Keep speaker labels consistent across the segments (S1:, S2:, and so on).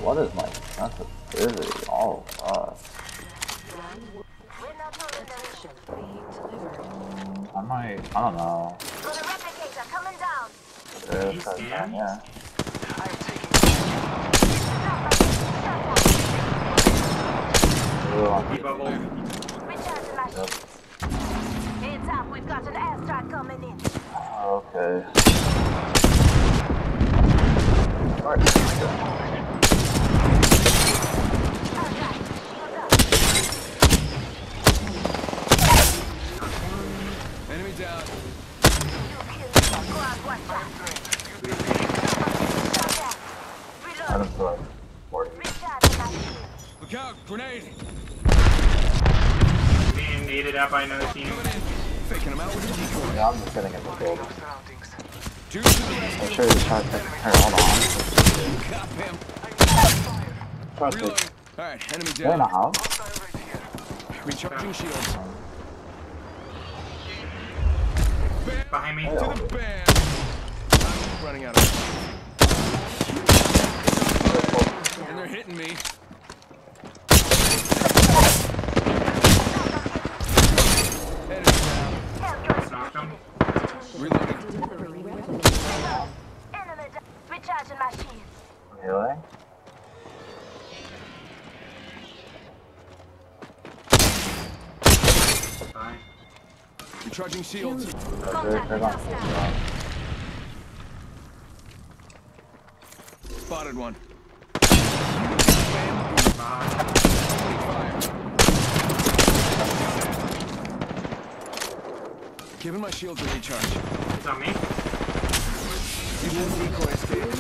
S1: What is my sensitivity? Oh, God. I don't know. Yeah.
S2: Heads up, we've got an airstrike coming in.
S1: Okay.
S3: Enemy down.
S1: I don't feel like 40.
S3: Look out, grenade.
S4: Being needed out by another team.
S3: Faking him out with a decoy.
S1: Yeah, I'm just sitting in the building.
S3: Two to the left.
S1: I'm sure he's trying to here, hold on.
S3: Got him.
S1: Trust me.
S3: Reloading. Alright, enemy
S1: They're in a
S3: down.
S1: house.
S3: Recharging shields.
S4: Behind me.
S3: To the band. I'm running out of. And they're hitting me. Enemy down.
S4: Knocked him.
S3: Reloading.
S2: Recharging my shield.
S1: Really?
S4: Bye.
S3: Recharging shields.
S1: They're not
S3: Spotted one.
S4: Bye.
S3: Giving my shields a recharge.
S4: It's on me.
S3: You did decoy escape.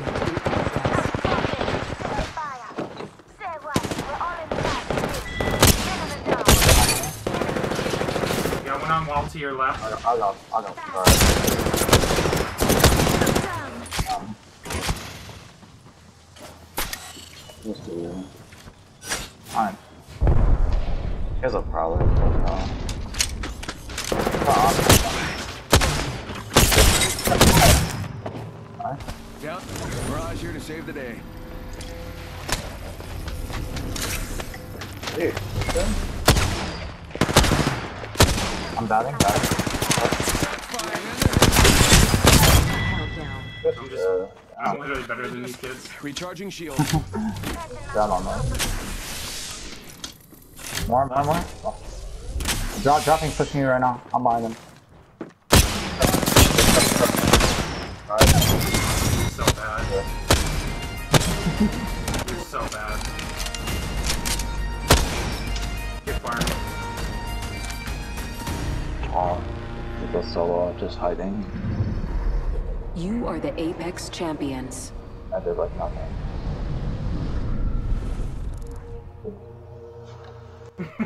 S4: Got one on wall to your left.
S1: I got. Sorry. Just do it. Fine. Here's a problem.
S3: Yep. Mirage here to save the day.
S1: Dude, I'm batting.
S4: I'm literally better than these kids.
S3: Recharging shield.
S1: Down on that. More. Oh. Dropping, pushing you right now. I'm behind him.
S4: So bad. You're so bad. Get fired.
S1: Oh, you go solo, just hiding.
S5: You are the Apex champions.
S1: I did like nothing.